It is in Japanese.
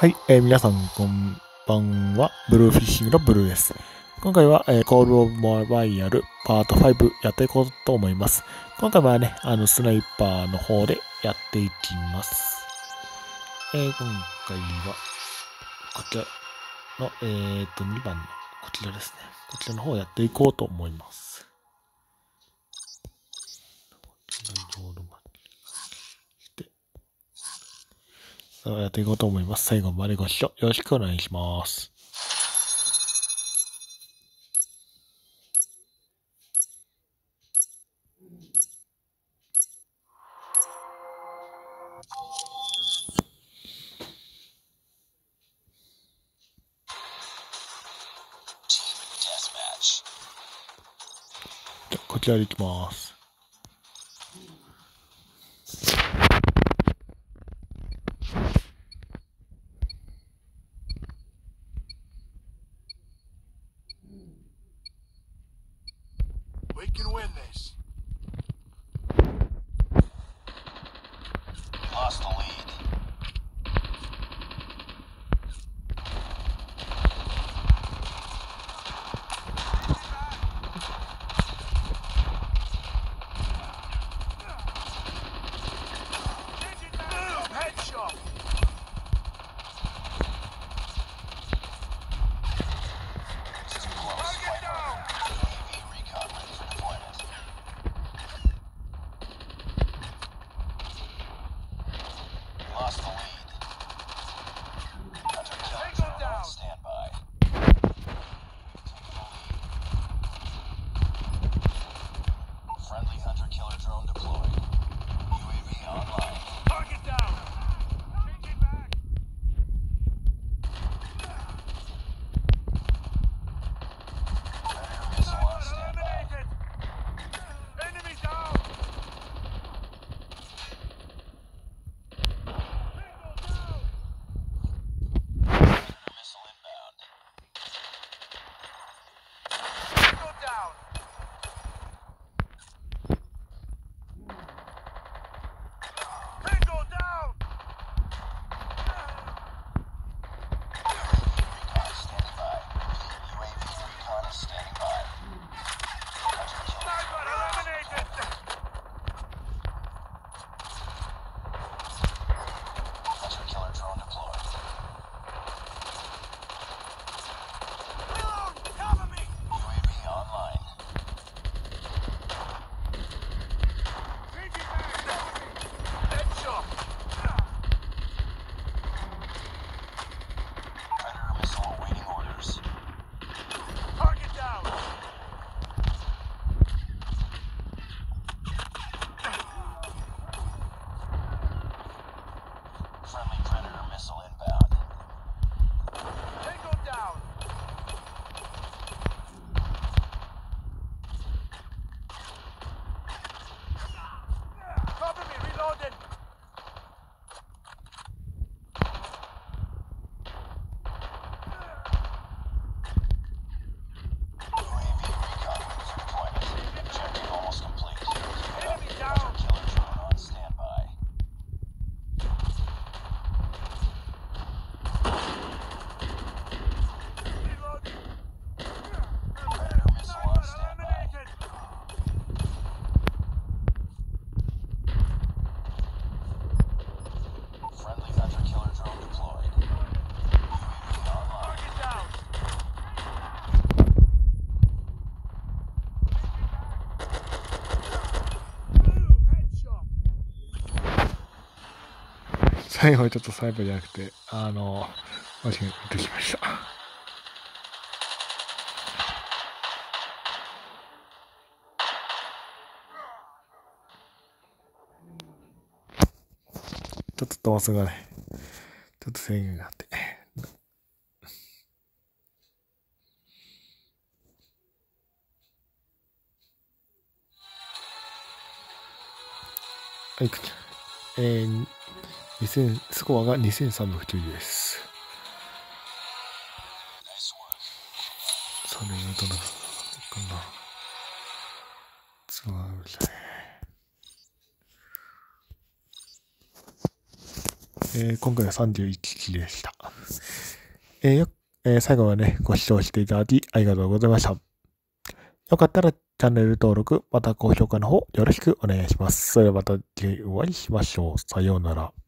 はい、皆さんこんばんは。ブルーフィッシングのブルーです。今回は、コールオブモバイアルパート5やっていこうと思います。今回はね、スナイパーの方でやっていきます。今回は、こちらの、2番のこちらですね。こちらの方をやっていこうと思います。やっていこうと思います。最後までご視聴よろしくお願いします。こちらでいきます。 We can win this. Lost the lead. Boom! Headshot. Target down. UAV recon ready for deployment. Lost the lead. Hunter killers are on standby. Taking the lead. Friendly hunter killer drone deployed. UAV online. Target down. Changing back. Predator missile on standby. Enemy down. Predator missile inbound. Go down. Tango down. Recon standing by. UAV recon is standing by. Hunter killer Sniper eliminated! Hunter killer drone deployed. Reload! Cover me! UAV online. Changing back! Cover me! Headshot! Predator missile awaiting orders. Target down! Friendly Predator missile inbound. Tango down! Cover me! Reloading! UAV recon ready for deployment. Objective almost complete. Enemy Hunter down! killer drone on standby. Reloading! Predator missile on Sniper standby. eliminated! Friendly hunter killer drone deployed. UAV online. Target down! Boom! Headshot! 最後はちょっとサイバーじゃなくて、間違えてきました。ちょっと飛ばすがね、ちょっと制限があって。はい、スコアが2390です。それがどうなるかな。そうですね。今回は31機でした。 最後までね、ご視聴していただきありがとうございました。よかったらチャンネル登録、また高評価の方よろしくお願いします。それではまた次回お会いしましょう。さようなら。